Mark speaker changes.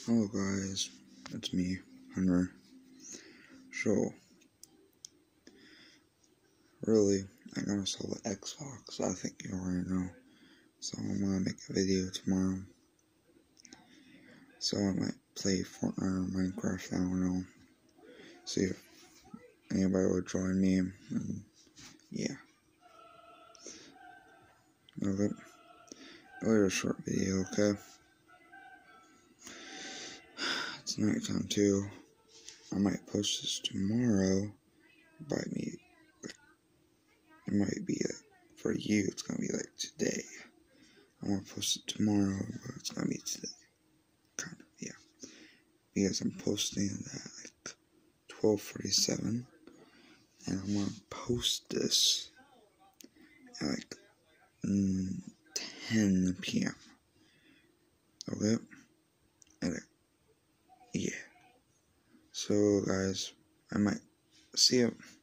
Speaker 1: Hello guys, it's me, Hunter. So, really, I gotta sell the Xbox, I think you already know. So I'm gonna make a video tomorrow. So I might play Fortnite or Minecraft, I don't know. See if anybody would join me, and yeah. Okay. It'll be a short video, okay? It's nighttime too. I might post this tomorrow. It might be like, for you, it's gonna be like today. I'm gonna post it tomorrow, but it's gonna be today. Kind of, yeah. Because I'm posting at like 12:47, and I'm gonna post this at like 10 p.m. Okay? And yeah. So, guys, I might see you.